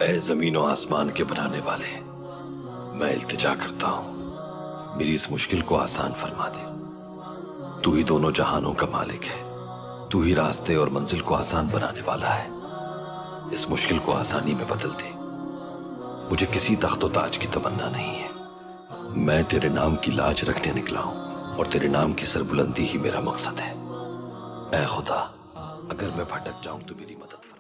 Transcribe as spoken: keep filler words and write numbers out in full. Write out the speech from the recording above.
ऐ ज़मीन और आसमान के बनाने वाले, मैं इल्तिजा करता हूं, मेरी इस मुश्किल को आसान फरमा दे। तू ही दोनों जहानों का मालिक है, तू ही रास्ते और मंजिल को आसान बनाने वाला है। इस मुश्किल को आसानी में बदल दे। मुझे किसी तख्तो ताज की तमन्ना नहीं है, मैं तेरे नाम की लाज रखने निकला हूं और तेरे नाम की सरबुलंदी ही मेरा मकसद है। ऐ खुदा, अगर मैं भटक जाऊं तो मेरी मदद